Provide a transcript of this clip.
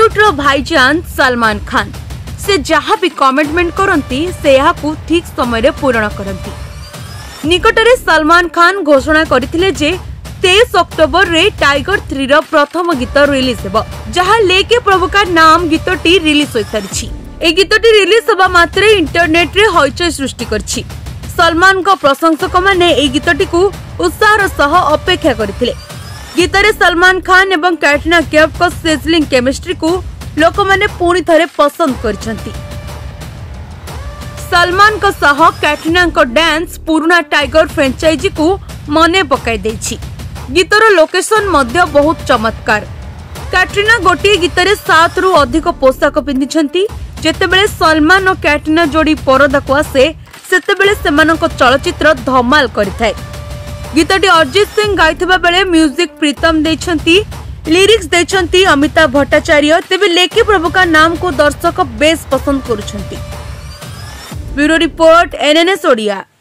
बॉलीवुड रो भाईजान सलमान खान से जहाँ भी कमिटमेंट करती से यहाँ ठीक समय पूरण करती। निकटरे सलमान खान घोषणा करथिले जे 23 अक्टोबर रे टाइगर 3 रो प्रथम गीत रिलीज हेबो, जहाँ लेके प्रभु का नाम गीतटी रिलीज होई सारिछि। ए गीतटी रिलीज होबा मात्रे इंटरनेट रे हलचल सृष्टि करछि। सलमान को प्रशंसक माने ए गीतटी को उत्साहर सह अपेक्षा करथिले। गीतरे सलमान खान एवं कैटरीना कैफ को सिजलिंग केमिस्ट्री को लोक माने पुणी थरे पसंद करछंती। सलमान को सह कैटरीना को डांस पुराना टाइगर फ्रेंचाइजी को मने पकाई देछि। गीतर लोकेशन मध्य बहुत चमत्कार। कैटरीना गोटे गीतरे 7 रु अधिक पोशाक पिंधिछंती। जेतेबेले सलमान और कैटरीना जोड़ी परदा को आसे सेतेबेले सेमानक चलचित्र धमाल करिथाय। गीतटी अरिजीत सिंह गाइथिबा बेले म्यूजिक प्रीतम देछंती, लिरिक्स देछंती अमिताभ भट्टाचार्य। तेबे लेके प्रभु का नाम को दर्शक बेस पसंद करुछंती। Bureau report NNS Odia.